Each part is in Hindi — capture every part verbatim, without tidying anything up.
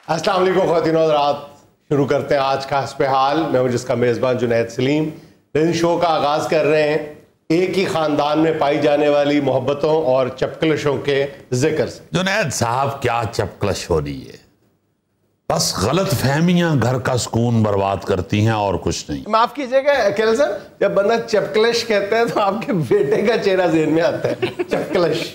अस्सलाम वालेकुम ख़वातीन और हज़रात, शुरू करते हैं आज का हस्ब हाल। मैं हूं जिसका मेज़बान जुनैद सलीम। इन शो का आगाज़ कर रहे हैं एक ही ख़ानदान में पाई जाने वाली मोहब्बतों और चपकलशों के जिक्र से। जुनैद साहब, क्या चपकलश हो रही है? बस गलत फहमियां घर का सुकून बर्बाद करती हैं और कुछ नहीं। माफ कीजिएगा अकेल सर, जब बंदा चपकलश कहते हैं तो आपके बेटे का चेहरा ज़हन में आता है। चपकलश।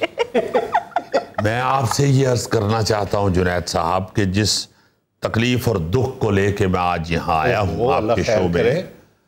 मैं आपसे ये अर्ज करना चाहता हूं जुनैद साहब कि जिस तकलीफ और दुख को लेके मैं आज यहाँ आया हूँ आपके शो में,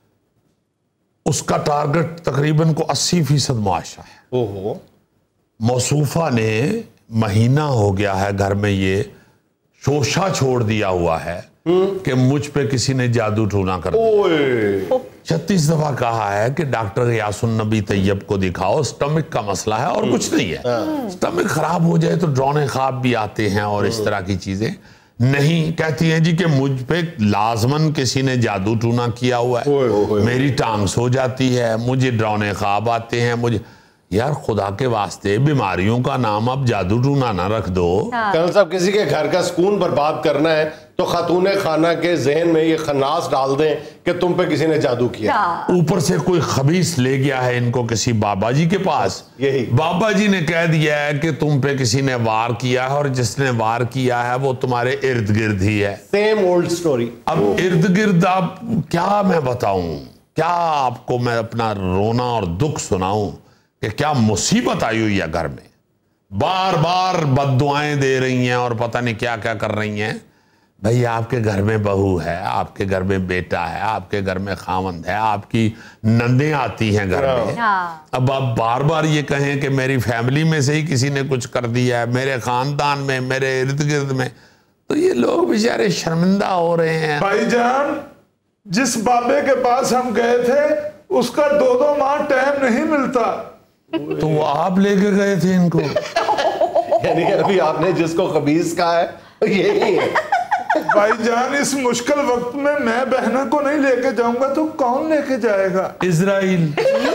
उसका टारगेट तकरीबन को अस्सी फीसद मुआशरा है। ओहो। मौसूफा ने महीना हो गया है घर में ये शोशा छोड़ दिया हुआ है कि मुझ पे किसी ने जादू टूना कर दिया। छत्तीस दफा कहा है कि डॉक्टर यासुन नबी तैयब को दिखाओ, स्टमक का मसला है और कुछ नहीं है। स्टमक खराब हो जाए तो ड्रोने ख्वाब भी आते हैं और इस तरह की चीजें। नहीं, कहती हैं जी कि मुझ पे लाजमन किसी ने जादू टूना किया हुआ है, ओए, ओए, मेरी टांग सो जाती है, मुझे ड्रोने ख्वाब आते हैं। मुझे यार खुदा के वास्ते बीमारियों का नाम अब जादू टूना ना रख दो। कर्नल साहब, किसी के घर का सुकून बर्बाद करना है तो खातूने खाना के जहन में ये खन्नास डाल दें कि तुम पे किसी ने जादू किया। ऊपर से कोई खबीस ले गया है इनको किसी बाबा जी के पास, यही बाबा जी ने कह दिया है कि तुम पे किसी ने वार किया है और जिसने वार किया है वो तुम्हारे इर्द गिर्द ही है। Same old story. अब इर्द गिर्द आप क्या मैं बताऊं, क्या आपको मैं अपना रोना और दुख सुनाऊं कि क्या मुसीबत आई हुई है घर में। बार बार बद्दुआएं दे रही हैं और पता नहीं क्या क्या कर रही हैं। भाई आपके घर में बहू है, आपके घर में बेटा है, आपके घर में खावंद है, आपकी नंदें आती हैं घर में। अब आप बार बार ये कहें कि मेरी फैमिली में से ही किसी ने कुछ कर दिया है, मेरे खानदान में, मेरे इर्द गिर्द में, तो ये लोग बेचारे शर्मिंदा हो रहे हैं। भाईजान, जिस बाबे के पास हम गए थे उसका दो दो माह टाइम नहीं मिलता, तो वो आप लेके गए थे इनको। यानी अभी आपने जिसको खबीस कहा है तो यही है। भाईजान, इस मुश्किल वक्त में मैं बहना को नहीं लेके जाऊंगा तो कौन लेके जाएगा? इजराइल।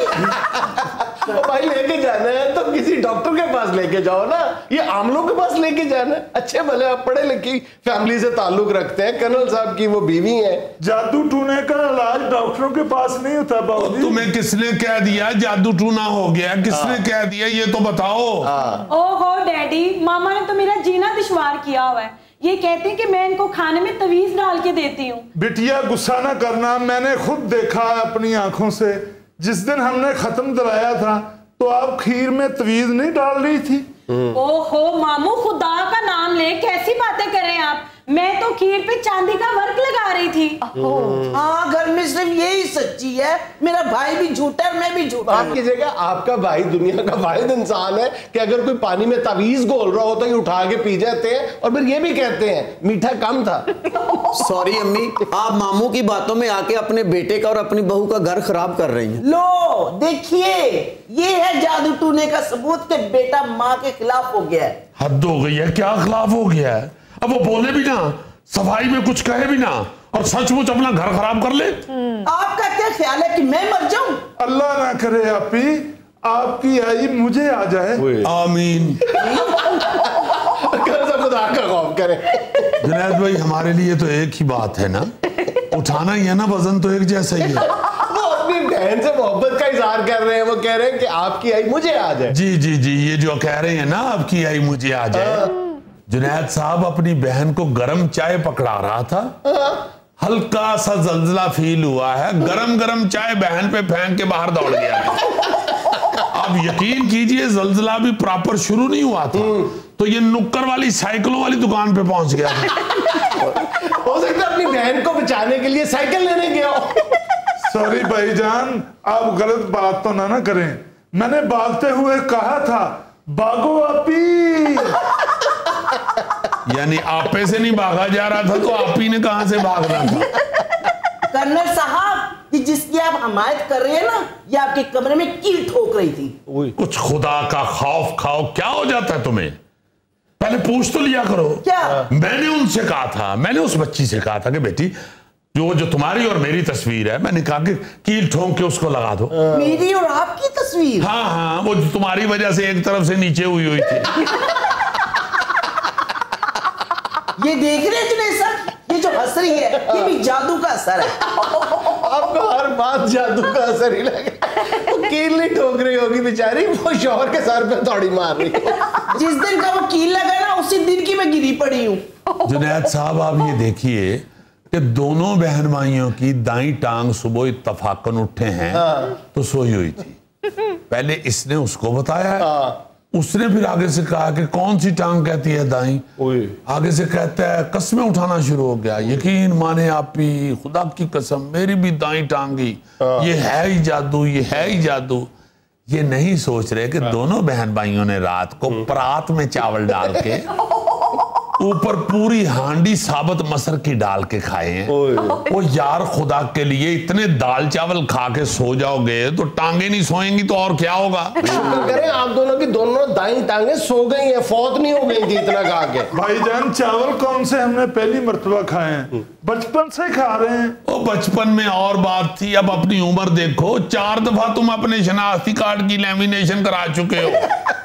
तो भाई लेके जाना है तो किसी डॉक्टर के पास लेके जाओ ना, ये आमलों के पास लेके जाना है। अच्छे भले आप पढ़े लिखी फैमिली से ताल्लुक रखते हैं, कर्नल साहब की वो बीवी है। जादू टूने का इलाज डॉक्टरों के पास नहीं होता बाबूजी। तुम्हें किसने कह दिया जादू टूना हो गया? किसने कह दिया ये तो बताओ। ओहो डैडी, मामा ने तो मेरा जीना दुश्वार किया हुआ है। ये कहते हैं कि मैं इनको खाने में तवीज डाल के देती हूँ। बिटिया गुस्सा ना करना, मैंने खुद देखा अपनी आंखों से। जिस दिन हमने खत्म दिलाया था तो आप खीर में तवीज नहीं डाल रही थी। ओहो मामू, खुदा का नाम ले, कैसी बातें करें आप। मैं तो खीर पे चांदी का वर्क लगा रही थी। हाँ, घर में सिर्फ यही सच्ची है, मेरा भाई भी झूठा है, मैं भी झूठा। आपकी जगह आपका भाई दुनिया का वाहिद इंसान है कि अगर कोई पानी में तावीज घोल रहा हो तो ये उठा के पी जाते हैं और फिर ये भी कहते हैं मीठा कम था। सॉरी अम्मी, आप मामू की बातों में आके अपने बेटे का और अपनी बहू का घर खराब कर रही हैं। लो देखिए, ये है जादू टूने का सबूत कि बेटा माँ के खिलाफ हो गया है। हद हो गई है, क्या खिलाफ हो गया है? अब वो बोले भी ना, सफाई में कुछ कहे भी ना और सचमुच अपना घर खराब कर ले। आपका क्या ख्याल है कि मैं मर जाऊं? अल्लाह ना करे आपी, आपकी आई मुझे आ जाए। आमीन। खुदा का खौफ करे। जुनैद भाई, हमारे लिए तो एक ही बात है ना, उठाना ही है ना, वजन तो एक जैसा ही है। वो अपनी बहन से मोहब्बत का इजहार कर रहे हैं, वो कह रहे हैं कि आपकी आई मुझे आ जाए। जी जी जी, ये जो कह रहे हैं ना आपकी आई मुझे आ जाए। जुनैद साहब अपनी बहन को गरम चाय पकड़ा रहा था, हल्का सा जल्जला फील हुआ है, गरम गरम चाय बहन पे फेंक के बाहर दौड़ गया। अब यकीन कीजिए जल्जला भी प्रॉपर शुरू नहीं हुआ था तो ये नुक्कर वाली साइकिलों वाली दुकान पे पहुंच गया था। हो सकता है अपनी बहन को बचाने के लिए साइकिल लेने गया हो। सॉरी भाईजान, आप गलत बात तो ना ना करें। मैंने भागते हुए कहा था भागो आपी। यानी आपे से नहीं भागा जा रहा था तो आपी ने कहां से भागना था? कर्नल साहब, कि जिसकी आप हमायत कर रहे हैं ना, ये आपके कमरे में कील ठोक रही थी। कुछ खुदा का खौफ खाओ, क्या हो जाता है तुम्हें? पहले पूछ तो लिया करो। क्या? मैंने उनसे कहा था, मैंने उस बच्ची से कहा था कि बेटी जो जो तुम्हारी और मेरी तस्वीर है, मैंने कहा कि कील ठोक के उसको लगा दो। मेरी और आपकी तस्वीर? हाँ हाँ, वो तुम्हारी वजह से एक तरफ से नीचे हुई हुई थी। ये देख रहे हैं जुनैद साहब, ये जो हंस रही है ये भी जादू का असर है। आपको हर बात जादू का असर ही लगे। वो कील नहीं ठोक रही होगी बेचारी, वो शौहर के सर पे थोड़ी मार रही है। जिस दिन का वो कील लगा ना उसी दिन की मैं गिरी पड़ी हूँ। जुनैद साहब आप ये देखिए कि दोनों बहन भाइयों की दाई टांग सुबह इत्तफाकन उठे हैं तो सोई हुई थी। पहले इसने उसको बताया, उसने फिर आगे से कहा कि कौन सी टांग कहती है दाई, आगे से कहता है कसमें उठाना शुरू हो गया, यकीन माने आप ही, खुदा की कसम मेरी भी दाई टांगी, ये है ही जादू, ये है ही जादू। ये नहीं सोच रहे कि दोनों बहन भाइयों ने रात को परात में चावल डाल के ऊपर पूरी हांडी साबुत मसर की डाल के खाए हैं। वो यार खुदा के लिए इतने दाल चावल खा के सो जाओगे तो टांगे नहीं सोएंगी तो और क्या होगा। शुक्र करें आप दोनों की दोनों दाई टांगे सो गई हैं, फौत नहीं हो गई थी इतना खा के। भाईजान चावल कौन से हमने पहली मर्तबा खाए हैं, बचपन से खा रहे हैं। वो बचपन में और बात थी, अब अपनी उम्र देखो, चार दफा तुम अपने शनाख्ती कार्ड की लैमिनेशन करा चुके हो।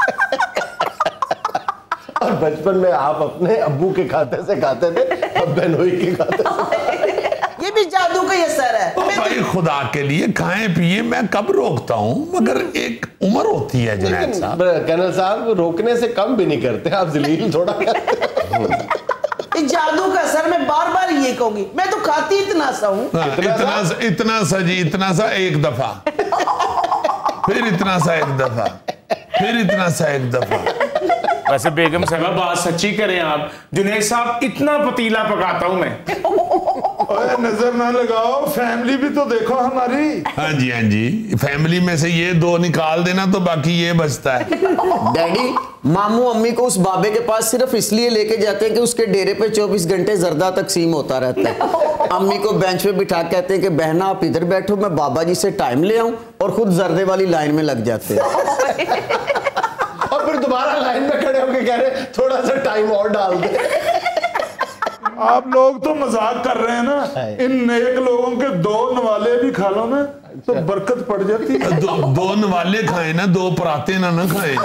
और बचपन में आप अपने अब्बू के खाते से खाते थे, अब बहनोई के खाते से। ये भी जादू का ही असर है। तो भाई खुदा के लिए खाएं पिए, मैं कब रोकता हूँ, मगर एक उम्र होती है जुनैद साहब। कर्नल साहब रोकने से कम भी नहीं करते आप, जलील थोड़ा करते। इस जादू का असर मैं बार बार ये कहूंगी, मैं तो खाती इतना सा हूँ। इतना सा इतना सा जी, इतना सा एक दफा, फिर इतना सा एक दफा, फिर इतना सा एक दफा। वैसे बेगम साहब बात सच्ची करें आप, जुनैद साहब इतना पतीला पकाता हूं मैं। ओए नजर ना लगाओ, फैमिली भी तो देखो हमारी। हाँ जी हाँ जी, फैमिली में से ये दो निकाल देना तो बाकी ये बचता है। डैडी, मामू अम्मी को उस बाबे के पास सिर्फ इसलिए लेके जाते हैं कि उसके डेरे पे चौबीस घंटे जर्दा तकसीम होता रहता है। अम्मी को बेंच पे बिठा कहते हैं कि बहना आप इधर बैठो, मैं बाबा जी से टाइम ले आऊं, और खुद जर्दे वाली लाइन में लग जाते हैं। और फिर दोबारा लाइन में खड़े होकर कह रहे थोड़ा सा टाइम और डाल दे। आप लोग तो मजाक कर रहे हैं ना, इन नेक लोगों के दो नवाले भी खा लो ना तो बरकत पड़ जाती है। दो, दो नवाले खाए ना, दो पराते ना ना खाए।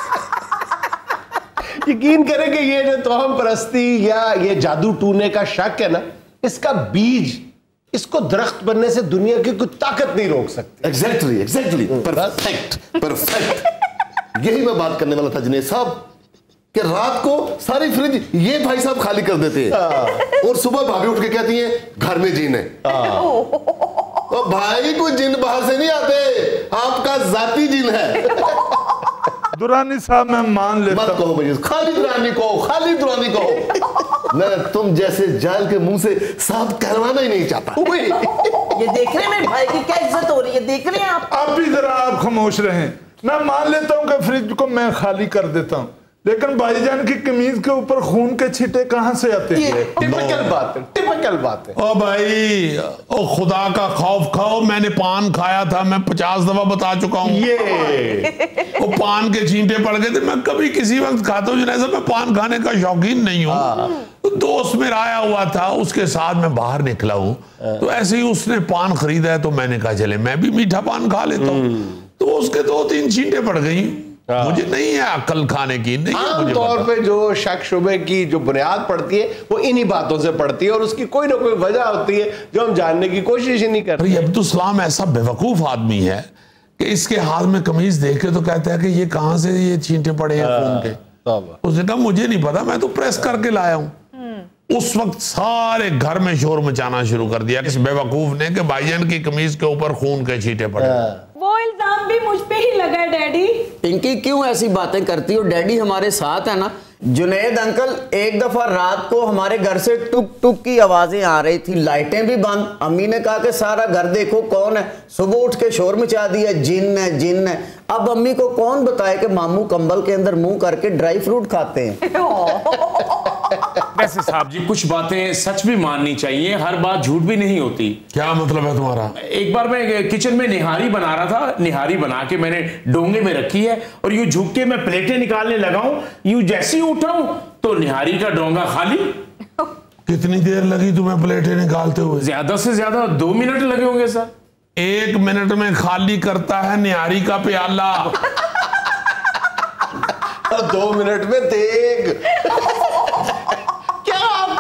यकीन करें कि ये जो तोहम परस्ती या ये जादू टूने का शक है ना, इसका बीज, इसको दरख्त बनने से दुनिया की कोई ताकत नहीं रोक सकती। एग्जैक्टली एग्जैक्टली परफेक्ट परफेक्ट यही मैं बात करने वाला था जुनैद साहब, कि रात को सारी फ्रिज ये भाई साहब खाली कर देते हैं और सुबह भाभी उठ के कहती हैं घर में जिन है। तो भाई कोई जिन बाहर से नहीं आते, आपका जाती जिन है। दुरानी साहब मैं मान लेता मत कहो मुझे, खाली दुरानी कहो, खाली दुरानी कहो। मैं तुम जैसे जाल के मुंह से साफ कहलवाना ही नहीं चाहता। ये देख रहे हैं मेरे भाई की क्या इज्जत हो रही है, देख रहे हैं आप। अब भी जरा आप खामोश रहें। मैं मान लेता हूं कि फ्रिज को मैं खाली कर देता हूं, लेकिन भाईजान की कमीज के ऊपर खून के छींटे कहां से आते हैं? टिपिकल बात है, टिपिकल बात है। ओ भाई, ओ खुदा का खौफ खाओ, मैंने पान खाया था, मैं पचास दफा बता चुका हूँ। ये वो पान के छींटे पड़ गए थे, मैं कभी किसी वक्त खाता हूँ जैसा, मैं पान खाने का शौकीन नहीं हूँ। तो दोस्त मेरा आया हुआ था, उसके साथ मैं बाहर निकला हूँ, तो ऐसे ही उसने पान खरीदा है तो मैंने कहा चले मैं भी मीठा पान खा लेता हूँ। तो उसके दो तीन छींटे पड़ गई। मुझे नहीं है अक्ल खाने की, नहीं है मुझे आमतौर पे जो शक शुबे की जो बुनियाद पड़ती है वो इन्हीं बातों से पड़ती है, और उसकी कोई ना कोई वजह होती है जो हम जानने की कोशिश ही नहीं करते। अब्दुल सलाम ऐसा बेवकूफ आदमी है कि इसके हाथ में कमीज देख के तो कहता है कि ये कहां से ये छींटे पड़े हैं खून के। उसने कहा मुझे नहीं पता, मैं तो प्रेस करके लाया हूं। उस वक्त सारे घर में शोर मचाना शुरू कर दिया इस बेवकूफ ने कि भाईजान की कमीज के ऊपर खून के छींटे पड़े। वो इल्जाम भी मुझ पे ही लगा है डैडी। पिंकी क्यों ऐसी बातें करती हो, डैडी हमारे साथ है ना। जुनैद अंकल, एक दफा रात को हमारे घर से टुक टुक की आवाजें आ रही थी, लाइटें भी बंद। अम्मी ने कहा कि सारा घर देखो कौन है, सुबह उठ के शोर मचा दिया जिन है जिन है। अब अम्मी को कौन बताए कि मामू कंबल के अंदर मुंह करके ड्राई फ्रूट खाते हैं। वैसे साहब जी कुछ बातें सच भी माननी चाहिए, हर बात झूठ भी नहीं होती। क्या मतलब है तुम्हारा? एक बार मैं किचन में निहारी बना रहा था, निहारी बना के मैंने डोंगे में रखी है और यूं झुक के मैं प्लेटें निकालने लगा हूं, यूं जैसे ही उठाऊं तो निहारी का डोंगा खाली। कितनी देर लगी तुम्हें प्लेटें निकालते हुए? ज्यादा से ज्यादा दो मिनट लगे होंगे सर। एक मिनट में खाली करता है निहारी का प्याला। दो मिनट में देख। क्या आप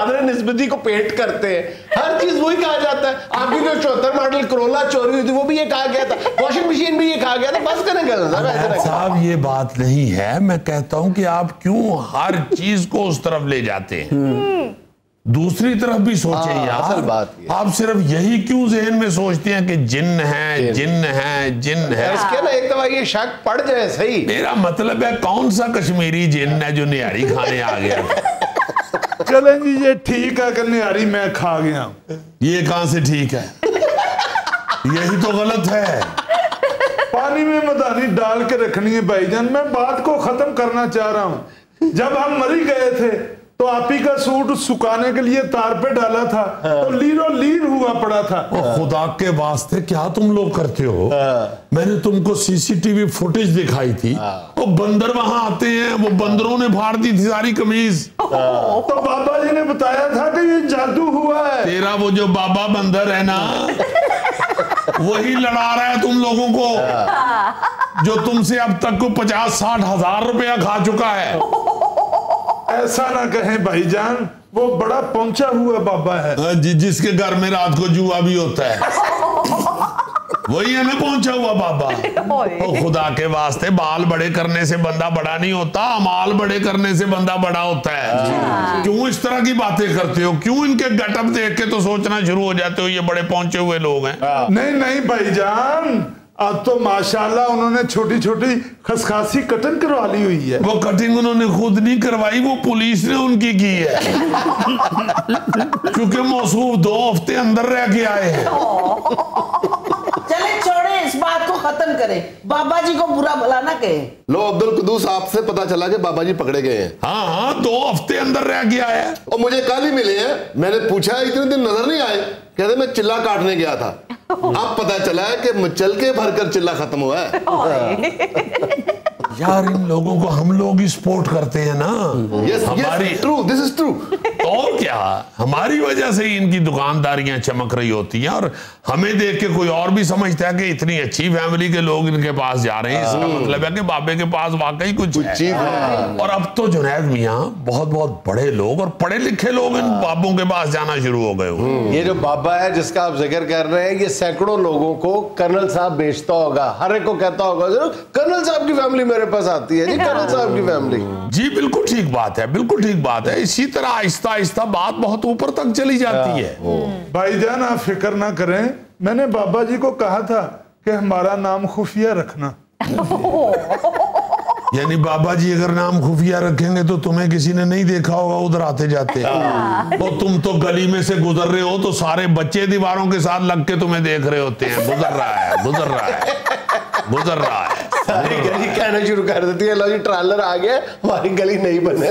चादर निस्बती को पेंट करते हैं, हर चीज वही कहा जाता है। आपकी जो चौहत्तर मॉडल करोला चोरी हुई थी वो भी ये कहा गया था, वॉशिंग मशीन भी ये कहा गया था। बस करें गलत साहब, ये बात नहीं है। मैं कहता हूं कि आप क्यों हर चीज को उस तरफ ले जाते हैं? दूसरी तरफ भी सोचें यार। असल बात आप सिर्फ यही क्यों जहन में सोचते हैं कि जिन्न है, जिन्न है, जिन्न है? इसके ना एक दफा ये शक पड़ जाए सही। मेरा मतलब है कौन सा कश्मीरी जिन्न है जो निहारी खाने आ गया? चलें जी, ये ठीक है कि निहारी मैं खा गया। ये कहां से ठीक है? यही तो गलत है। पानी में मदानी डाल के रखनी है भाईजान। मैं बात को खत्म करना चाह रहा हूं। जब हम मरी गए थे तो आप ही का सूट सुखाने के लिए तार पे डाला था, तो लीरो लीर हुआ पड़ा था। ओ खुदा के वास्ते क्या तुम लोग करते हो? मैंने तुमको सीसीटीवी फुटेज दिखाई थी। वो बंदर वहां आते हैं, वो बंदरों ने फाड़ दी थी सारी कमीज। तो बाबा जी ने बताया था कि ये जादू हुआ है। तेरा वो जो बाबा बंदर है ना, वही लड़ा रहा है तुम लोगों को, जो तुमसे अब तक को पचास साठ हजार रुपया खा चुका है। ऐसा ना कहें भाईजान, वो बड़ा पहुंचा हुआ बाबा है। जि, जिसके घर में रात को जुआ भी होता है, वही है ना पहुंचा हुआ बाबा। ओ खुदा के वास्ते, बाल बड़े करने से बंदा बड़ा नहीं होता, अमाल बड़े करने से बंदा बड़ा होता है। क्यों इस तरह की बातें करते हो? क्यों इनके गटअप देख के तो सोचना शुरू हो जाते हो ये बड़े पहुंचे हुए लोग हैं? नहीं नहीं भाईजान, अब तो माशाल्लाह उन्होंने छोटी छोटी खसखासी कटिंग करवा ली हुई है। वो कटिंग उन्होंने खुद नहीं करवाई, वो पुलिस ने उनकी की है। क्योंकि मौसूफ दो हफ्ते अंदर रह के आए हैं। चले छोड़े, इस बात को खत्म करें। बाबा जी को बुरा भला ना कहे। लो अब्दुल कुद्दूस, आपसे पता चला कि बाबा जी पकड़े गए हैं। हाँ हाँ, दो हफ्ते अंदर रह के आया है। और मुझे कल ही मिले हैं। मैंने पूछा इतने दिन नजर नहीं आए, कहते मैं चिल्ला काटने गया था। अब पता चला है कि चल के भरकर चिल्ला खत्म हुआ है। यार इन लोगों को हम लोग ही सपोर्ट करते हैं ना। yes, हमारी yes, true, this is true. और क्या, हमारी वजह से ही इनकी दुकानदारियां चमक रही होती हैं, और हमें देख के कोई और भी समझता है कि इतनी अच्छी फैमिली के लोग इनके पास जा रहे हैं, इसका मतलब है कि बाबे के पास वाकई कुछ चीज है। और अब तो जुनैद मियां बहुत बहुत बड़े लोग और पढ़े लिखे लोग इन बाबों के पास जाना शुरू हो गए हो। ये जो बाबा है जिसका आप जिक्र कर रहे हैं, ये सैकड़ों लोगों को कर्नल साहब बेचता होगा, हर एक को कहता होगा कर्नल साहब की फैमिली मेरे पास आती है जी, कर्नल साहब की फैमिली। जी बिल्कुल ठीक बात है, बिल्कुल ठीक बात है। इसी तरह आहिस्ता आहिस्ता बात बहुत ऊपर तक चली जाती है। भाईजान आप फिक्र ना करें, मैंने बाबा जी को कहा था कि हमारा नाम खुफिया रखना। यानी बाबा जी अगर नाम खुफिया रखेंगे तो तुम्हें किसी ने नहीं देखा होगा उधर आते जाते। तो तुम तो गली में से गुजर रहे हो तो सारे बच्चे दीवारों के साथ लग के तुम्हें देख रहे होते हैं, गुजर रहा है गुजर रहा है गुजर रहा है। सारी गली कहना शुरू कर देती है, लो जी ट्रालर आ गया, हमारी गली नहीं बने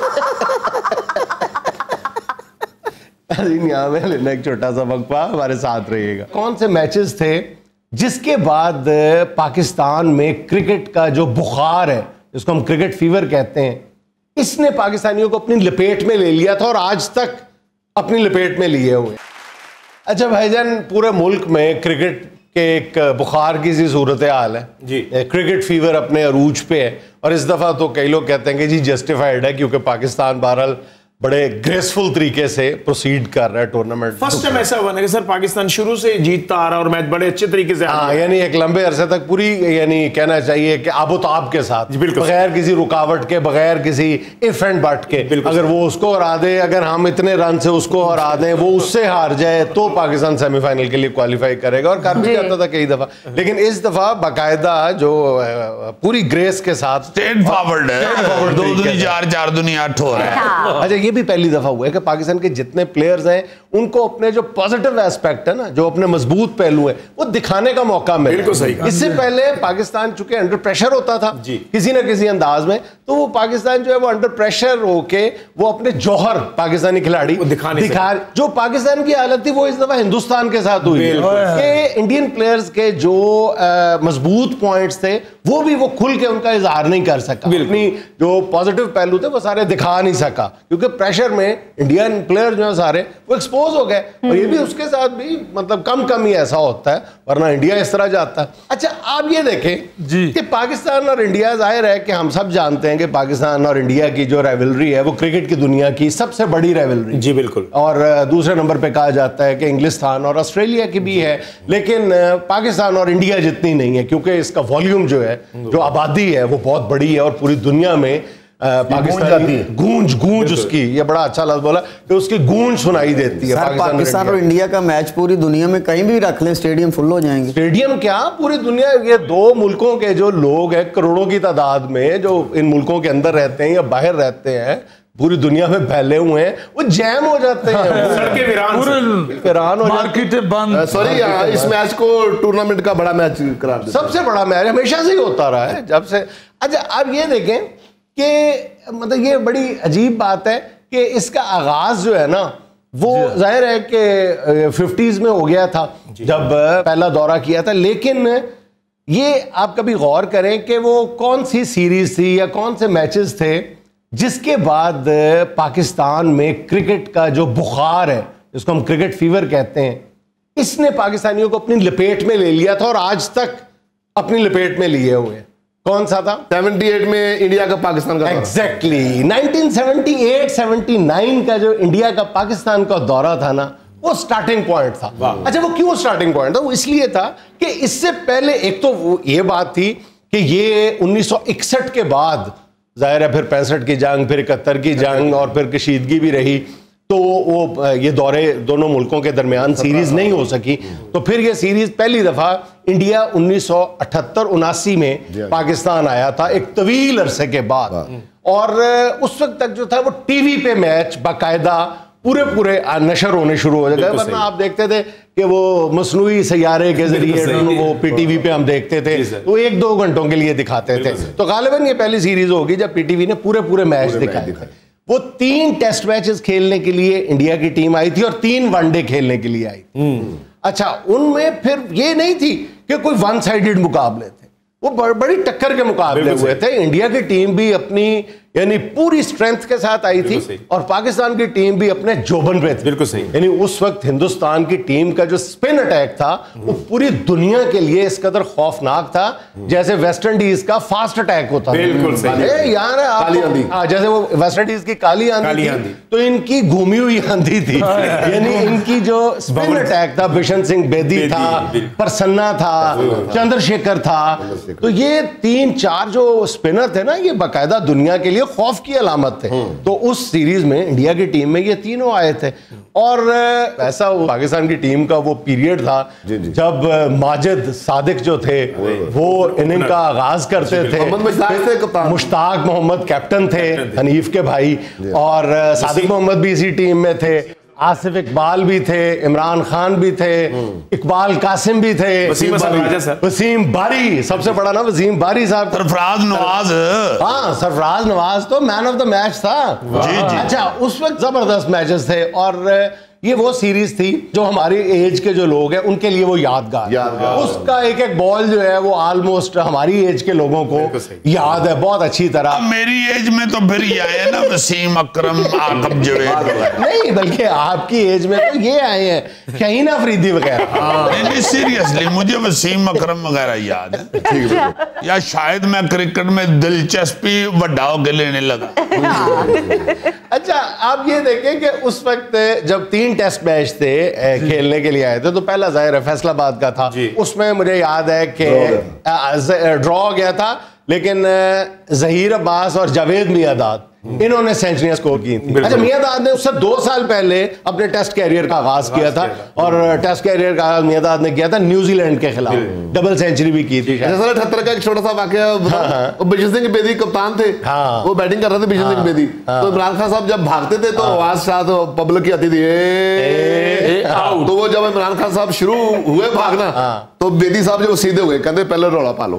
लगी। यहाँ में लेना एक छोटा सा वक्फा, हमारे साथ रहिएगा। कौन से मैचेस थे जिसके बाद पाकिस्तान में क्रिकेट का जो बुखार है, जिसको हम क्रिकेट फीवर कहते हैं, इसने पाकिस्तानियों को अपनी लपेट में ले लिया था और आज तक अपनी लपेट में लिए हुए। अच्छा भाईजान, पूरे मुल्क में क्रिकेट के एक बुखार की सी सूरत हाल है जी। क्रिकेट फीवर अपने अरूज पे है, और इस दफा तो कई लोग कहते हैं कि जी जस्टिफाइड है, क्योंकि पाकिस्तान बहरहाल बड़े ग्रेसफुल तरीके से प्रोसीड कर रहा है टूर्नामेंट। फर्स्ट टाइम ऐसा हुआ ना कि सर पाकिस्तान शुरू से जीतता आ रहा है और मैच बड़े अच्छे तरीके से हाँ, यानी एक लंबे अरसे तक पूरी, यानी कहना चाहिए कि आबोताब के साथ, बगैर किसी रुकावट के, बगैर किसी इफ एंड बट के। अगर वो उसको हरा दे, अगर हम इतने रन से उसको हरा दें, वो उससे हार जाए, तो पाकिस्तान सेमीफाइनल के लिए क्वालिफाई करेगा, और कर भी जाता था कई दफा। लेकिन इस दफा बाकायदा जो पूरी ग्रेस के साथ स्ट्रेट फॉरवर्ड है, दो दुनी चार, चार दुनी आठ हो रहा है। अच्छा, ये भी पहली दफा हुआ है कि पाकिस्तान के जितने प्लेयर्स हैं उनको अपने जो पॉजिटिव एस्पेक्ट है ना, जो अपने मजबूत पहलू है, वो दिखाने का मौका मिला। बिल्कुल सही। इससे पहले पाकिस्तान चूंकि अंडर प्रेशर होता था किसी ना किसी अंदाज में, तो वो पाकिस्तान जो है वो अंडर प्रेशर होके वो अपने जौहर पाकिस्तानी खिलाड़ी दिखा, जो पाकिस्तान की हालत थी वो इस दफा हिंदुस्तान के साथ हुई कि इंडियन प्लेयर्स के जो मजबूत पॉइंट्स थे वो भी वो खुल के उनका इजहार नहीं कर सका, अपनी जो पॉजिटिव पहलू थे वो सारे दिखा नहीं सका, क्योंकि प्रेशर में इंडियन प्लेयर जो है सारे वो एक्सपोज हो गए। और ये भी उसके साथ भी मतलब कम कम ही ऐसा होता है, वरना इंडिया इस तरह जाता है। अच्छा, आप ये देखें जी कि पाकिस्तान और इंडिया, जाहिर है कि हम सब जानते हैं कि पाकिस्तान और इंडिया की जो राइवलरी है वो क्रिकेट की दुनिया की सबसे बड़ी राइवलरी। जी बिल्कुल। और दूसरे नंबर पे कहा जाता है कि इंग्लिस्तान और ऑस्ट्रेलिया की भी है, लेकिन पाकिस्तान और इंडिया जितनी नहीं है, क्योंकि इसका वॉल्यूम जो है, जो आबादी है वो बहुत बड़ी है और पूरी दुनिया में पाकिस्तान गूंज गूंज उसकी, ये बड़ा अच्छा लफ्ज बोला कि उसकी गूंज सुनाई देती है। पाकिस्तान, पाकिस्तान और इंडिया का मैच पूरी दुनिया में कहीं भी रख लें स्टेडियम फुल हो जाएंगे। स्टेडियम क्या, पूरी दुनिया, ये दो मुल्कों के जो लोग हैं करोड़ों की तादाद में, जो इन मुल्कों के अंदर रहते हैं या बाहर रहते हैं, पूरी दुनिया में फैले हुए हैं, वो जैम हो जाते हैं, सड़कें वीरान वीरान हो मार्केटें बंद। सॉरी, इस मैच को टूर्नामेंट का बड़ा मैच करार देते हैं। सबसे बड़ा मैच हमेशा से ही होता रहा है जब से। अच्छा, अब ये देखें कि मतलब ये बड़ी अजीब बात है कि इसका आगाज जो है ना वो जाहिर है कि फिफ्टीज में हो गया था जब पहला दौरा किया था, लेकिन ये आप कभी गौर करें कि वो कौन सी सीरीज थी या कौन से मैचेस थे जिसके बाद पाकिस्तान में क्रिकेट का जो बुखार है, जिसको हम क्रिकेट फीवर कहते हैं, इसने पाकिस्तानियों को अपनी लपेट में ले लिया था और आज तक अपनी लपेट में लिए हुए हैं। कौन सा था? अठहत्तर में इंडिया का पाकिस्तान का exactly nineteen seventy eight seventy nine का जो इंडिया का पाकिस्तान का दौरा था ना, वो स्टार्टिंग पॉइंट था। अच्छा, वो क्यों स्टार्टिंग पॉइंट था? वो इसलिए था कि इससे पहले एक तो वो ये बात थी कि ये उन्नीस सौ इकसठ के बाद, जाहिर है फिर पैंसठ की जंग, फिर इकहत्तर की जंग और फिर कशीदगी भी रही, तो वो ये दौरे दोनों मुल्कों के दरमियान सीरीज नहीं हो सकी। तो फिर ये सीरीज पहली दफा इंडिया उन्नीस सौ अठहत्तर उनासी में पाकिस्तान आया था एक तवील अरसे के बाद, और उस वक्त तक जो था वो टीवी पे मैच बाकायदा पूरे पूरे नशर होने शुरू हो गए, वरना आप देखते थे कि वो मसनूई सैयारे के जरिए वो पीटीवी पे हम देखते थे, तो एक दो घंटों के लिए दिखाते थे। तो गालिबन ये पहली सीरीज होगी जब पीटीवी ने पूरे पूरे मैच दिखाए थे। वो तीन टेस्ट मैचेस खेलने के लिए इंडिया की टीम आई थी और तीन वनडे खेलने के लिए आई थी। अच्छा, उनमें फिर ये नहीं थी कि कोई वन साइडेड मुकाबले थे, वो बड़ी टक्कर के मुकाबले हुए थे। इंडिया की टीम भी अपनी यानी पूरी स्ट्रेंथ के साथ आई थी और पाकिस्तान की टीम भी अपने जोबन पे थी। बिल्कुल सही। यानी उस वक्त हिंदुस्तान की टीम का जो स्पिन अटैक था वो पूरी दुनिया के लिए इस कदर खौफनाक था जैसे वेस्ट इंडीज का फास्ट अटैक होता था। बिल्कुल सही। यार आप जैसे वो वेस्ट इंडीज की काली आंधी थी, तो इनकी घूमी हुई आंधी थी। यानी इनकी जो स्पिन अटैक था, बिशन सिंह बेदी था, प्रसन्ना था, चंद्रशेखर था, तो ये तीन चार जो स्पिनर थे ना, ये बाकायदा दुनिया के लिए खौफ की अलामत थे। तो उस सीरीज में इंडिया की टीम में ये तीनों आए थे और ऐसा पाकिस्तान की टीम का वो पीरियड था जब माजिद सादिक जो थे वो इनिंग का आगाज करते थे, मुश्ताक मोहम्मद कैप्टन थे, हनीफ के भाई, और सादिक मोहम्मद भी इसी टीम में थे, आसिफ इकबाल भी थे, इमरान खान भी थे, इकबाल कासिम भी थे, वसीम सर, वसीम बारी, सबसे बड़ा ना वसीम बारी साहब, सरफराज नवाज। हाँ, सरफराज नवाज तो मैन ऑफ द मैच था। जी जी। अच्छा, उस वक्त जबरदस्त मैचेस थे और ये वो सीरीज थी जो हमारी एज के जो लोग हैं उनके लिए वो यादगार, यादगार। उसका एक एक बॉल जो है वो ऑलमोस्ट हमारी एज के लोगों को याद है बहुत अच्छी तरह। मेरी एज में तो फिर ये आए ना वसीम अकरम, आकब जावेद। नहीं, बल्कि आपकी एज में तो ये आए हैं शाहीन अफरीदी वगैरह। नहीं, सीरियसली मुझे वसीम अकरम वगैरह याद है, या शायद मैं क्रिकेट में दिलचस्पी बड़ा होकर लेने लगा। अच्छा, आप ये देखें कि उस वक्त जब तीन टेस्ट मैच थे खेलने के लिए आए थे, तो पहला जाहिर है फैसलाबाद का था, उसमें मुझे याद है कि ड्रॉ हो गया था, लेकिन जहीर अब्बास और जावेद मियादाद इन्होंने सेंचुरियां स्कोर की थी। अच्छा, मियादाद ने उससे दो साल पहले अपने टेस्ट कैरियर का आगाज किया था और टेस्ट कैरियर का आगाज मियादाद ने किया था न्यूजीलैंड के खिलाफ, डबल सेंचुरी भी की थी। अठहत्तर का एक छोटा सा वाकया, बिशन सिंह बेदी कप्तान थे, वो बैटिंग कर रहे थे बिशन सिंह बेदी, तो इमरान खान साहब जब भागते थे तो आवाज साथ पब्लिक की आती थी, तो वो जब इमरान खान साहब शुरू हुए भागना तो बेदी साहब जब सीधे हुए कहते पहले रौला पालो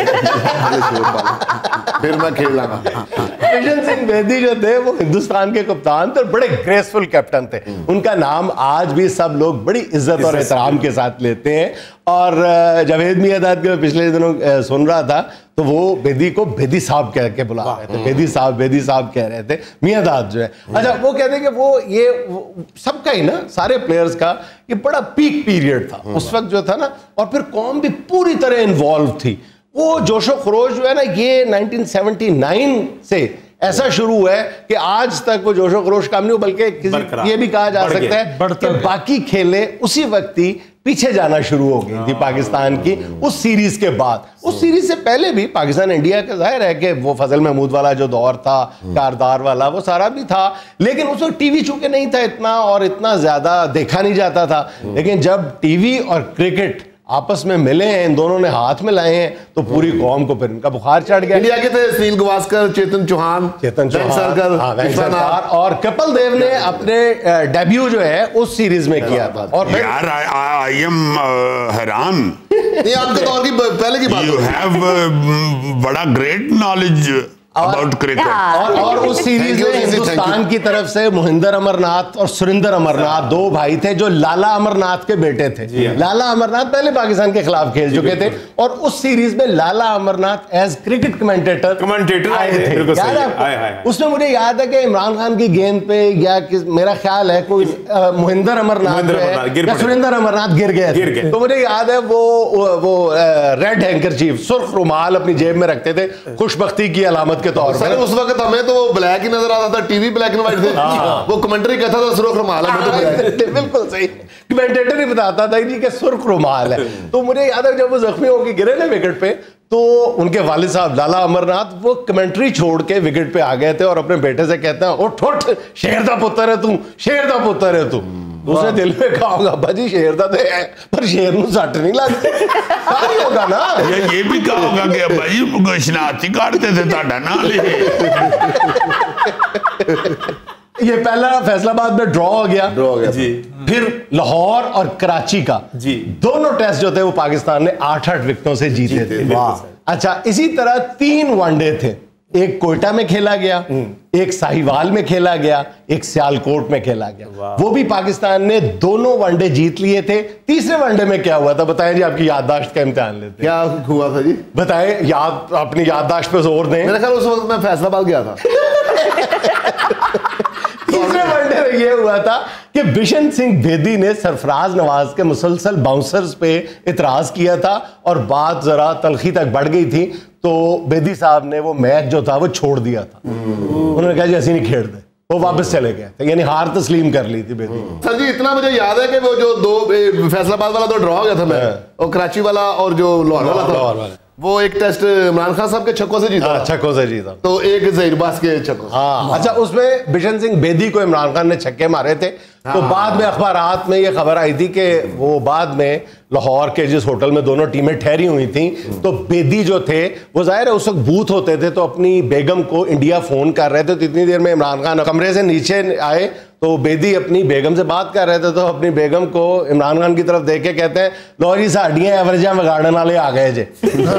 फिर मैं खेल लगा। बिशन सिंह बेदी जो थे वो हिंदुस्तान के कप्तान थे, बड़े ग्रेसफुल कैप्टन थे। उनका नाम आज भी सब लोग बड़ी इज्जत और एहतराम के साथ लेते हैं। और जावेद मियादाद के पिछले दिनों सुन रहा था तो वो बेदी को बेदी साहब कह के बुला रहे थे, बेदी साहब बेदी साहब कह रहे थे, मियादाद जो है। अच्छा, वो कहते हैं कि वो ये सबका ही ना, सारे प्लेयर्स का ये बड़ा पीक पीरियड था उस वक्त जो था ना, और फिर कौम भी पूरी तरह इन्वॉल्व थी। वो जोशो खरोश जो है ना, ये नाइनटीन सेवेंटी नाइन से ऐसा शुरू हुआ है कि आज तक वो जोशो खरोश काम नहीं हो, बल्कि किसी ये भी कहा जा सकता है कि बाकी खेलें उसी वक्त ही पीछे जाना शुरू हो गई थी पाकिस्तान की उस सीरीज के बाद। उस सीरीज से पहले भी पाकिस्तान इंडिया का जाहिर है कि वो फजल महमूद वाला जो दौर था, कारदार वाला, वो सारा भी था, लेकिन उस वक्त टीवी चूंकि नहीं था इतना और इतना ज्यादा देखा नहीं जाता था। लेकिन जब टीवी और क्रिकेट आपस में मिले हैं, इन दोनों ने हाथ में लाए हैं, तो पूरी कौम को फिर इनका बुखार चढ़ गया। इंडिया के थे सुनील गावस्कर, चेतन चौहान, चेतन सरकार, हाँ, सरकार और कपिल देव ने अपने डेब्यू जो है उस सीरीज में किया था। और यार आई एम हैरान, ये आपके दौर की पहले की बात। यू हैव बड़ा ग्रेट नॉलेज अबाउट क्रिकेट। और, और उस सीरीज में हिंदुस्तान की तरफ से मोहिंदर अमरनाथ और सुरिंदर अमरनाथ दो भाई थे जो लाला अमरनाथ के बेटे थे। लाला अमरनाथ पहले पाकिस्तान के खिलाफ खेल चुके थे और उस सीरीज में Lala Amarnath as cricket commentator commentator आए थे। यार उसमें मुझे याद है कि इमरान खान की गेंद पे या मेरा ख्याल है कोई मोहिंदर अमरनाथ या सुरिंदर अमरनाथ गिर गए, तो मुझे याद है वो वो रेड हैंकरचीफ, सुर्ख रुमाल अपनी जेब में रखते थे खुशबख्ती की अलामत के तौर पर। उस वक्त हमें तो वो ब्लैक ही नजर आता था, टीवी ब्लैक एंड व्हाइट थे, वो कमेंट्री कहता था सुर्ख रुमाल है, तो बिल्कुल सही कमेंटेटर ही बताता था जी कि सुर्ख रुमाल है। तो मुझे याद है जब वो जख्मी होकर गिरे ना विकेट पे, तो उनके वालिद साहब लाला अमरनाथ वो कमेंट्री छोड़ के विकेट पे आ गए थे और अपने बेटे से कहते हैं उठ उठ, शेर दा पुत्र है तू, शेर दा पुत्र है तू। उसने दिल में कहा होगा भाजी शेर दा तो है पर शेर नू सट नहीं लगती, सारी होगा ना। ये ये भी कहा होगा कि भाई शनाख्ती काटते थे ताड़ा ना। ये पहला फैसलाबाद में ड्रॉ हो गया, ड्रॉ हो गया जी। फिर लाहौर और कराची का जी दोनों टेस्ट जो थे वो पाकिस्तान ने आठ आठ विकेटों से जीते थे। वाह। अच्छा, इसी तरह तीन वनडे थे, एक कोयटा में खेला गया, एक साहिवाल में खेला गया, एक सियालकोट में खेला गया। वो भी पाकिस्तान ने दोनों वनडे जीत लिए थे। तीसरे वनडे में क्या हुआ था बताएं जी, आपकी याददाश्त का इम्तिहान लेते। क्या हुआ था जी, बताएं, याद अपनी याददाश्त पे जोर दें। मेरे ख्याल उस वक्त मैं फैसलाबाद गया था। तीसरे वनडे में यह हुआ था कि बिशन सिंह बेदी ने सरफराज नवाज के मुसलसल बाउंसर्स पे इतराज किया था और बात जरा तलखी तक बढ़ गई थी, तो बेदी साहब ने वो मैच जो था वो छोड़ दिया था। उन्होंने कहा जी ऐसी नहीं खेल, वो वापस चले गए थे, यानी हार तस्लीम कर ली थी बेदी। सर जी इतना मुझे याद है कि वो जो दो फैसलाबाद वाला तो ड्रॉ हो गया था मैं, और कराची वाला और जो लाहौर वाला था, वो एक टेस्ट इमरान खान साहब के छक्कों से जीता, छक्कों से जीता, तो एक ज़हीर बास के छक्कों। हाँ, अच्छा, उसमें बिशन सिंह बेदी को इमरान खान ने छक्के मारे थे। तो बाद में अखबारात में ये खबर आई थी कि वो बाद में लाहौर के जिस होटल में दोनों टीमें ठहरी हुई थी, तो बेदी जो थे वो जाहिर है उस वक्त बूथ होते थे, तो अपनी बेगम को इंडिया फोन कर रहे थे। तो इतनी देर में इमरान खान कमरे से नीचे आए, तो बेदी अपनी बेगम से बात कर रहे थे, तो अपनी बेगम को इमरान खान की तरफ देख के कहते हैं लो जी साड़ियां एवरेजा बिगाड़ने वाले आ गए जे।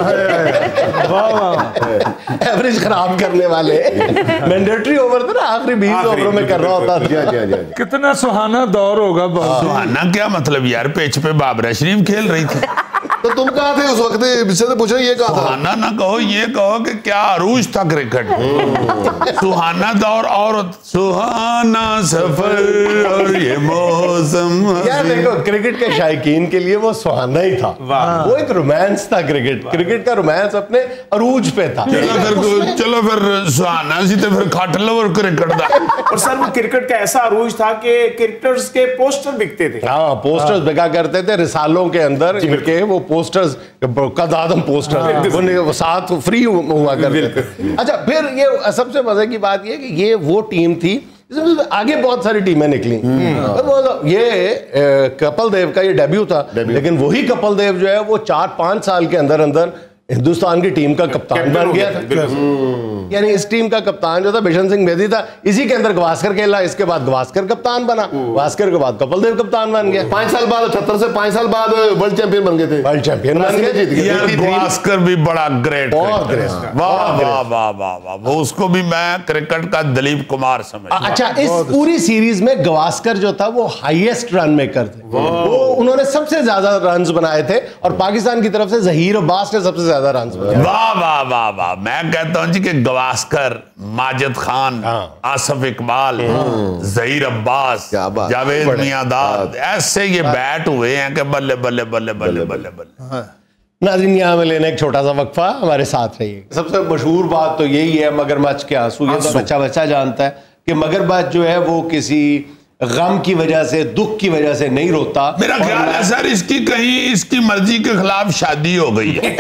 एवरेज खराब करने वाले। मैंडेटरी ओवर था ना, आखिरी बीस ओवरों में कर रहा होता था। कितना सुहाना दौर होगा। सुहाना क्या मतलब यार, पिच पे बाबरा शरीफ खेल रही थी। तो तुम कहाँ थे उस वक्त? से पूछो ये कहा था। सुहाना ना कहो, ये कहो कि क्या अरूज था क्रिकेट। सुहाना दौर और सुहाना सफर और ये मौसम। यार देखो, क्रिकेट के शायकीन के लिए वो सुहाना ही था, वो एक रोमांस था। क्रिकेट क्रिकेट का रोमांस अपने अरूज पे था। चलो फिर चलो फिर सुहाना सी तो फिर खट लो और क्रिकेट दा। और सर वो क्रिकेट का ऐसा अरूज था कि क्रिकेटर्स के पोस्टर बिकते थे। हाँ, पोस्टर्स बिका करते थे रिसालों के अंदर, इनके वो पोस्टर्स कदादम पोस्टर वो, वो साथ फ्री हुआ करते थे। अच्छा, फिर ये सबसे मजे की बात ये कि ये वो टीम थी, आगे बहुत सारी टीमें निकली। तो ये कपिल देव का ये डेब्यू था, लेकिन वही कपिल देव जो है वो चार पांच साल के अंदर अंदर हिंदुस्तान की टीम का कप्तान बन गया था। यानी इस टीम का कप्तान जो था बिशन सिंह बेदी था, इसी के अंदर गवास्कर खेला, इसके बाद गवास्कर कप्तान बना, गवास्कर के बाद कपिल देव कप्तान बन गया। पांच साल बाद अठहत्तर से पांच साल बाद वर्ल्ड चैंपियन बन गए थे। वर्ल्ड चैंपियन बन गए। यार गवास्कर भी बड़ा ग्रेट, वाह वाह वाह वाह वाह, वो उसको भी मैं क्रिकेट का दलीप कुमार समझ। अच्छा, इस पूरी सीरीज में गवास्कर जो था वो हाईएस्ट रन मेकर थे, वो उन्होंने सबसे ज्यादा रन बनाए थे, और पाकिस्तान की तरफ से जहीर अब्बास ने सबसे ज्यादा रन बनाए। वाह वाह वाह वाह, मैं कहता हूं जी कि गवास्कर, माजिद खान, आसिफ इकबाल, जहीर अब्बास, जावेद मियांदाद, ऐसे ये बैट हुए हैं कि बल्ले बल्ले बल्ले बल्ले बल्ले बल्ले। नाज़रीन, यहाँ में लेना एक छोटा सा वक्फा, हमारे साथ रहिए। सबसे मशहूर बात तो यही है मगरमच्छ के आंसू। ये तो बच्चा बच्चा जानता है कि मगरमच्छ जो है वो किसी गम की वजह से, दुख की वजह से नहीं रोता। मेरा ख्याल है सर इसकी कहीं इसकी मर्जी के खिलाफ शादी हो गई है।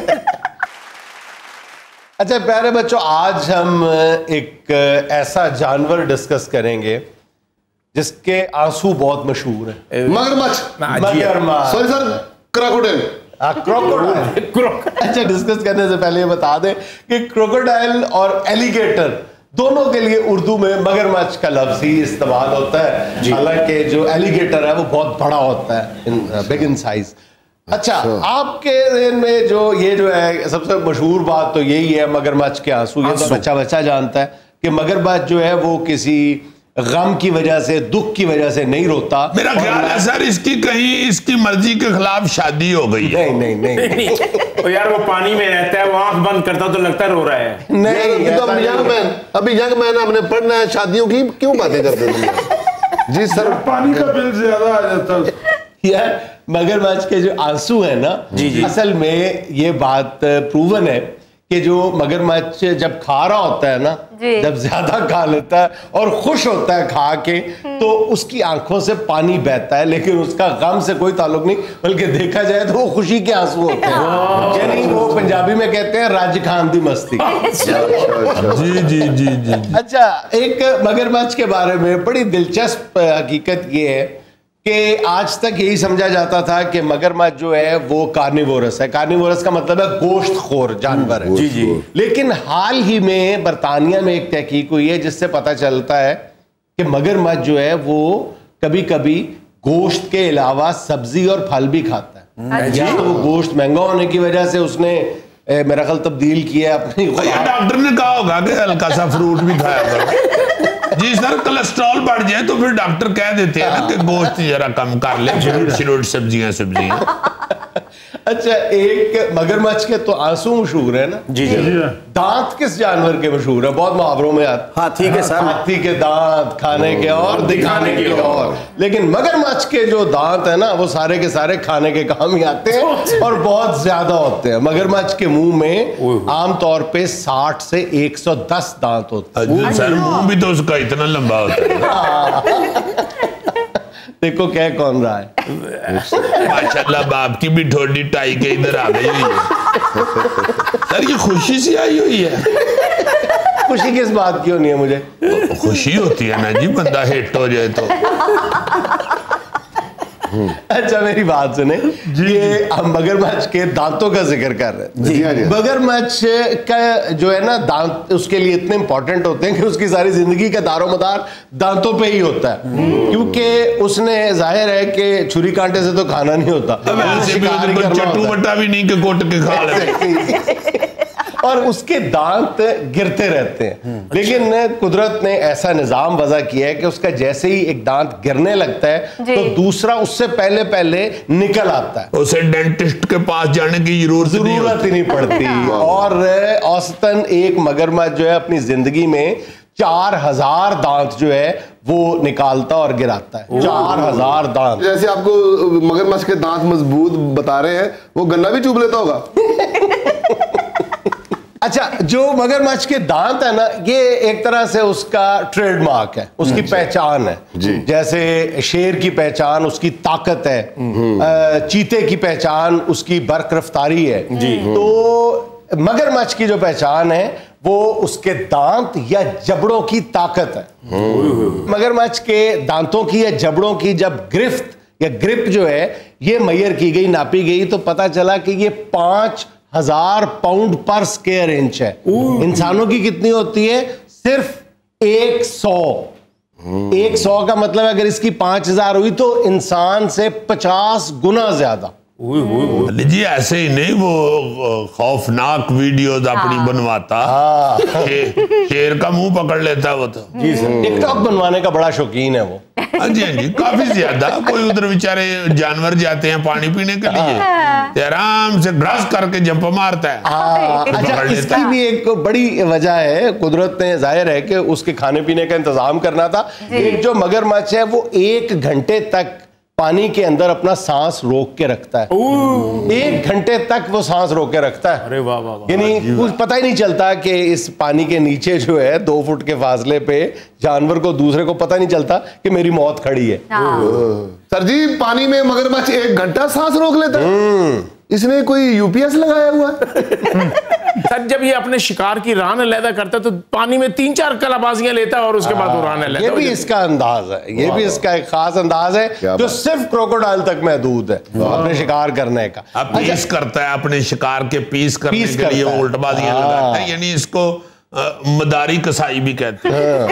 अच्छा प्यारे बच्चों, आज हम एक ऐसा जानवर डिस्कस करेंगे जिसके आंसू बहुत मशहूर है। मगरमच्छ, मगरमच्छ, सॉरी सर, क्रोकोडाइल। क्रोकोडाइल। अच्छा, डिस्कस करने से पहले ये बता दें कि क्रोकोडाइल और एलिगेटर दोनों के लिए उर्दू में मगरमच्छ का लफ्ज ही इस्तेमाल होता है। हालांकि जो एलिगेटर है वो बहुत बड़ा होता है, इन बिग इन साइज। अच्छा, आपके ज़हन में जो ये जो है सबसे मशहूर बात तो यही है मगरमच्छ के आंसू। ये तो बच्चा बच्चा जानता है कि मगरमच्छ जो है वो किसी गम की वजह से, दुख की वजह से नहीं रोता। मेरा ख्याल है सर इसकी कहीं इसकी मर्जी के खिलाफ शादी हो गई है। नहीं नहीं नहीं, तो यार वो पानी में रहता है, वो आंख बंद करता तो लगता है रो रहा है। नहीं, ये तो हम यंग मैन, अभी यंग मैन हमने पढ़ना है, शादियों की क्यों बातें करते हैं? जी सर, पानी का बिल ज्यादा आ जाता है यार। मगरमच्छ के जो आंसू है ना, जी जी, असल में ये बात प्रूवन है कि जो मगरमच्छ जब खा रहा होता है ना, जब ज्यादा खा लेता है और खुश होता है खा के, तो उसकी आंखों से पानी बहता है, लेकिन उसका गम से कोई ताल्लुक नहीं, बल्कि देखा जाए तो वो खुशी के आंसू होते हैं। यानी वो पंजाबी में कहते हैं राज खान दी मस्ती। जी जी जी जी। अच्छा, एक मगरमच्छ के बारे में बड़ी दिलचस्प हकीकत ये है कि आज तक यही समझा जाता था कि मगरमच्छ जो है वो कार्निवोरस है। कार्निवोरस का मतलब है गोश्तखोर जानवर है। जी जी। लेकिन हाल ही में बरतानिया में एक तहकीक हुई है जिससे पता चलता है कि मगरमच्छ जो है वो कभी कभी गोश्त के अलावा सब्जी और फल भी खाता है। या तो वो गोश्त महंगा होने की वजह से उसने ए, मेरा ख्याल तब्दील किया अपनी। डॉक्टर ने कहा होगा कि हल्का सा फ्रूट भी खाया करो। जी सर, कोलेस्ट्रॉल बढ़ जाए तो फिर डॉक्टर कह देते हैं ना कि गोश्त जरा कम कर ले, फ्रूट श्रूट सब्जियां सब्जियां। अच्छा, एक मगरमच्छ के तो आंसू मशहूर है ना। जी जी। दांत किस जानवर के मशहूर है? बहुत मुहावरों में आते। हाथी के सर। हाथी के दांत खाने के और दिखाने के और, लेकिन मगरमच्छ के जो दांत है ना वो सारे के सारे खाने के काम ही आते हैं और बहुत ज्यादा होते हैं। मगरमच्छ के मुंह में आमतौर पे साठ से एक सौ दस दांत होते हैं। सर मुंह भी तो उसका इतना लंबा होता है। देखो कह कौन रहा है। माशाल्लाह, बाप की भी ठोडी टाई के इधर आ गई हुई है। सर ये खुशी सी आई हुई है। खुशी किस बात की होनी है? मुझे खुशी होती है ना जी, बंदा हिट हो जाए तो। अच्छा मेरी बात सुने, ये हम मगरमच्छ के दांतों का जिक्र कर रहे हैं। मगरमच्छ का जो है ना दांत उसके लिए इतने इंपॉर्टेंट होते हैं कि उसकी सारी जिंदगी का दारोमदार दांतों पे ही होता है, क्योंकि उसने जाहिर है कि छुरी कांटे से तो खाना नहीं होता, चट्टू बट्टा भी नहीं के कोट के खा ले और उसके दांत गिरते रहते हैं। लेकिन कुदरत ने ऐसा निजाम वज़ा किया है कि उसका जैसे ही एक दांत गिरने लगता है तो दूसरा उससे पहले पहले निकल आता है। उसे डेंटिस्ट के पास जाने की जरूरत जरूरत ही नहीं पड़ती। और औसतन एक मगरमच्छ जो है अपनी जिंदगी में चार हजार दांत जो है वो निकालता और गिराता है। चार हजार दांत। जैसे आपको मगरमच्छ के दांत मजबूत बता रहे हैं, वो गन्ना भी चुभ लेता होगा। अच्छा, जो मगरमच्छ के दांत है ना, ये एक तरह से उसका ट्रेडमार्क है, उसकी पहचान है। जैसे शेर की पहचान उसकी ताकत है, चीते की पहचान उसकी बर्क रफ्तारी है, तो मगरमच्छ की जो पहचान है वो उसके दांत या जबड़ों की ताकत है। मगरमच्छ के दांतों की या जबड़ों की जब गिरफ्त या ग्रिप जो है ये मैयर की गई, नापी गई, तो पता चला कि ये पांच हजार पाउंड पर स्क्वायर इंच है। इंसानों की कितनी होती है? सिर्फ एक सौ। एक सौ का मतलब अगर इसकी पांच हजार हुई तो इंसान से पचास गुना ज्यादा। जी ऐसे ही नहीं, वो खौफनाक वीडियोस अपनी बनवाता, शे, शेर का मुंह पकड़ लेता वो तो। जी सर, टिकटॉक बनवाने का बड़ा शौकीन है वो। हाँ जी हाँ जी, काफी ज्यादा। कोई उधर बेचारे जानवर जाते हैं पानी पीने के लिए, तो आराम से ब्रश करके जंप मारता है। अच्छा, इसकी भी एक बड़ी वजह है, कुदरत ने जाहिर है कि उसके खाने पीने का इंतजाम करना था। एक जो मगरमच्छ है वो एक घंटे तक पानी के अंदर अपना सांस रोक के रखता है। एक घंटे तक वो सांस रोक के रखता है। अरे वाह वाह वाह। यानी कुछ पता ही नहीं चलता कि इस पानी के नीचे जो है दो फुट के फासले पे जानवर को दूसरे को पता नहीं चलता कि मेरी मौत खड़ी है। सर जी पानी में मगरमच्छ एक घंटा सांस रोक लेता है। इसने कोई यूपीएस लगाया हुआ है? सर जब ये अपने शिकार की रान अलहदा करता है तो पानी में तीन चार कलाबाजियां लेता है और उसके बाद वो रान अलहदा। ये भी इसका अंदाज है, ये भी इसका एक खास अंदाज है जो सिर्फ क्रोकोडाइल तक महदूद है अपने शिकार करने का। अब पीस करता है अपने शिकार के पीस करने पीस के लिए करता है। उल्टबाजियां लगाता है, यानी इसको अ, मदारी कसाई भी कहते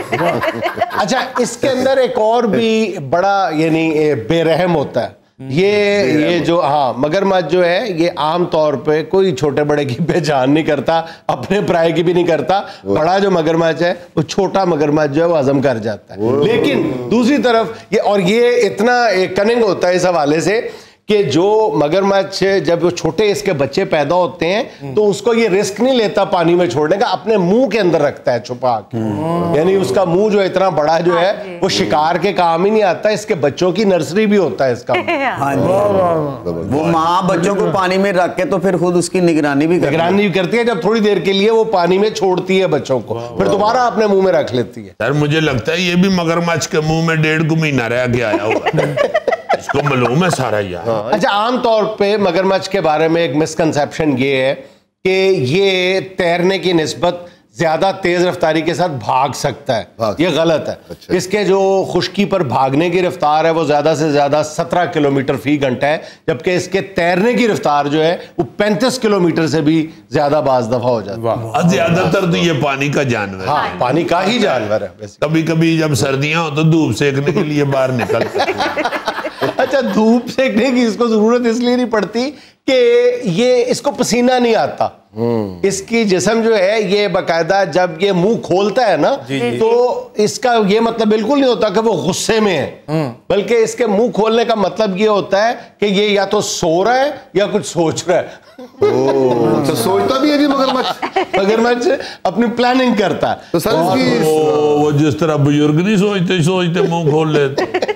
हैं। अच्छा, इसके अंदर एक और भी बड़ा यानी बेरहम होता है। ये ये जो हाँ मगरमच्छ जो है ये आम तौर पे कोई छोटे बड़े की पहचान नहीं करता, अपने पराये की भी नहीं करता। बड़ा जो मगरमच्छ है वो छोटा मगरमच्छ जो है वो हजम कर जाता है। लेकिन दूसरी तरफ ये और ये इतना कनिंग होता है इस हवाले से कि जो मगरमच्छ जब वो छोटे इसके बच्चे पैदा होते हैं तो उसको ये रिस्क नहीं लेता पानी में छोड़ने का, अपने मुंह के अंदर रखता है छुपा के। यानी उसका मुंह जो इतना बड़ा जो है वो शिकार के काम ही नहीं आता, इसके बच्चों की नर्सरी भी होता है इसका। हाँ जी। वो माँ बच्चों को पानी में रख के तो फिर खुद उसकी निगरानी भी निगरानी भी करती है। जब थोड़ी देर के लिए वो पानी में छोड़ती है बच्चों को, फिर दोबारा अपने मुंह में रख लेती है। सर मुझे लगता है ये भी मगरमच्छ के मुंह में डेढ़ गु महीना रह के आया हुआ। इसको मालूम है सारा यार। अच्छा, आमतौर पे मगरमच्छ के बारे में एक मिसकंसेप्शन ये है कि ये तैरने की निस्बत ज्यादा तेज रफ्तारी के साथ भाग सकता है। भाग ये गलत है। अच्छा। इसके जो खुश्की पर भागने की रफ्तार है वो ज्यादा से ज्यादा सत्रह किलोमीटर फी घंटा है, जबकि इसके तैरने की रफ्तार जो है वो पैंतीस किलोमीटर से भी ज्यादा बाज दफा हो जाती है। ज्यादातर तो ये पानी का जानवर है। हाँ, पानी का ही जानवर है वैसे। कभी कभी जब सर्दियां हो तो धूप सेकने के लिए बाहर निकलते हैं। अच्छा, धूप सेकने की इसको जरूरत इसलिए नहीं पड़ती कि ये इसको पसीना नहीं आता। इसकी जिस्म जो है ये बाकायदा जब ये मुंह खोलता है ना तो इसका ये मतलब बिल्कुल नहीं होता कि वो गुस्से में है, बल्कि इसके मुंह खोलने का मतलब ये होता है कि ये या तो सो रहा है या कुछ सोच रहा है। ओ, तो सोचता भी है जी मगरमच्छ। मगरमच्छ अपनी प्लानिंग करता है। तो सर और इसकी वो, वो जिस तरह बुजुर्ग नहीं सोचते सोचते मुंह खोल लेते।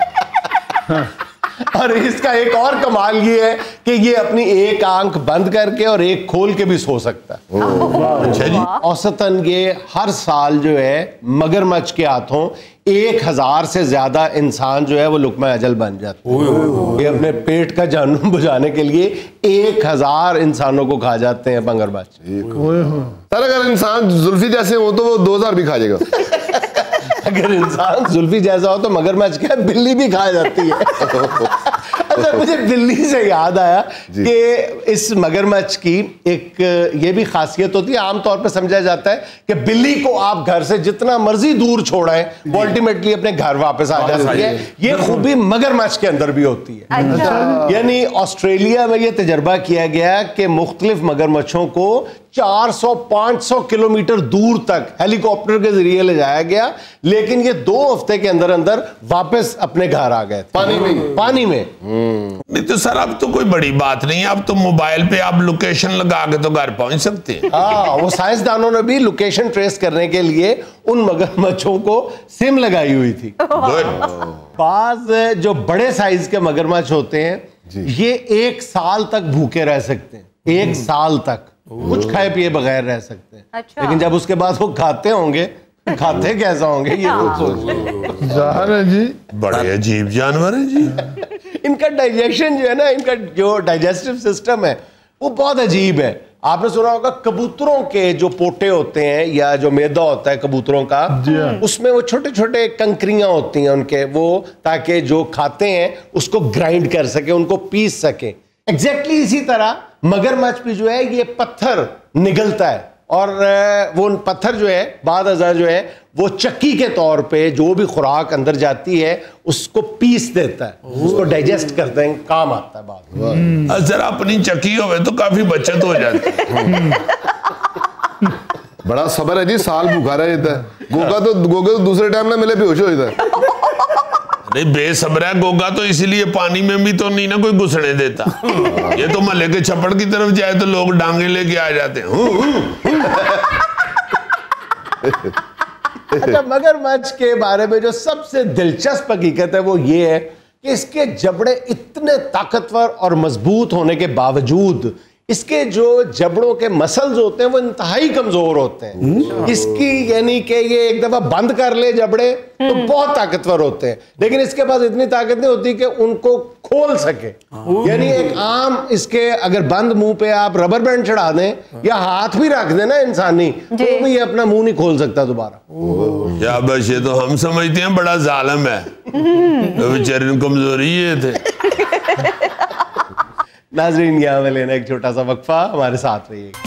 और इसका एक और कमाल ये है कि ये अपनी एक आंख बंद करके और एक खोल के भी सो सकता है। अच्छा जी। औसतन ये हर साल जो है मगरमच्छ के हाथों एक हजार से ज्यादा इंसान जो है वो लुकमा अजल बन जाते हैं। ये अपने पेट का जानू बुझाने के लिए एक हजार इंसानों को खा जाते हैं मगरमच्छ। सर अगर इंसान जुल्फी जैसे हो तो वो दो हजार भी खा जाएगा। अगर इंसान जुल्फी जैसा हो तो मगरमच्छ क्या बिल्ली भी खा जाती है। अच्छा, मुझे बिल्ली से याद आया कि इस मगरमच्छ की एक ये भी खासियत होती है, आमतौर पर समझा जाता है कि बिल्ली को आप घर से जितना मर्जी दूर छोड़ाएं वो अल्टीमेटली अपने घर वापस आ जाती है। ये खूबी मगरमच्छ के अंदर भी होती है। यानी ऑस्ट्रेलिया में ये तजर्बा किया गया कि मुख्तलिफ मगरमच्छों को चार सौ पाँच सौ किलोमीटर दूर तक हेलीकॉप्टर के जरिए ले जाया गया, लेकिन ये दो हफ्ते के अंदर अंदर वापस अपने घर आ गए पानी में पानी में। नहीं तो सर अब तो कोई बड़ी बात नहीं है, अब तो मोबाइल पे आप लोकेशन लगा के तो घर पहुंच सकते हैं। हाँ, वो साइंसदानों ने भी लोकेशन ट्रेस करने के लिए उन मगरमच्छों को सिम लगाई हुई थी। बाज जो बड़े साइज के मगरमच्छ होते हैं ये एक साल तक भूखे रह सकते हैं। एक साल तक कुछ खाए पिए बगैर रह सकते हैं। अच्छा। लेकिन जब उसके बाद वो खाते होंगे, खाते कैसा होंगे ये लोग सोच। जाहिर है जी, बड़े अजीब जानवर हैं जी। इनका डाइजेशन जो है ना, इनका जो डाइजेस्टिव सिस्टम है वो बहुत अजीब है। आपने सुना होगा कबूतरों के जो पोटे होते हैं या जो मैदा होता है कबूतरों का, उसमें वो छोटे छोटे कंकरियां होती हैं उनके, वो ताकि जो खाते हैं उसको ग्राइंड कर सके, उनको पीस सके। एग्जैक्टली exactly इसी तरह मगरमच्छ भी जो है ये पत्थर निगलता है और वो पत्थर जो है बाद अज़ा जो है वो चक्की के तौर पे जो भी खुराक अंदर जाती है उसको पीस देता है, उसको डाइजेस्ट करते हैं, काम आता है बाद। सर अपनी चक्की होवे तो काफी बचत हो जाती है। बड़ा सबर है जी, साल भूखा रह जाता है। गोगा तो गोगा तो दूसरे टाइम ना मिले बेहोश हो जाता है। नहीं बेसब्र है गोगा तो इसीलिए पानी में भी तो नहीं ना कोई घुसने देता। ये तो महल्ले के छप्पड़ की तरफ जाए तो लोग डांगे लेके आ जाते हैं। अच्छा, मगरमच्छ के बारे में जो सबसे दिलचस्प हकीकत है वो ये है कि इसके जबड़े इतने ताकतवर और मजबूत होने के बावजूद इसके जो जबड़ों के मसल्स होते हैं वो इंतहाई कमजोर होते हैं। इसकी यानी कि ये एक दफा बंद कर ले जबड़े तो बहुत ताकतवर होते हैं, लेकिन इसके पास इतनी ताकत नहीं होती कि उनको खोल सके। यानी एक आम इसके अगर बंद मुंह पे आप रबर बैंड चढ़ा दें या हाथ भी रख दें ना इंसानी, तो भी ये अपना मुंह नहीं खोल सकता दोबारा। या बस ये तो हम समझते हैं बड़ा जालिम है, तो बेचारे कमजोरी ये थे। नाजरीन यहाँ में लेना एक छोटा सा वक्फा, हमारे साथ रहिए।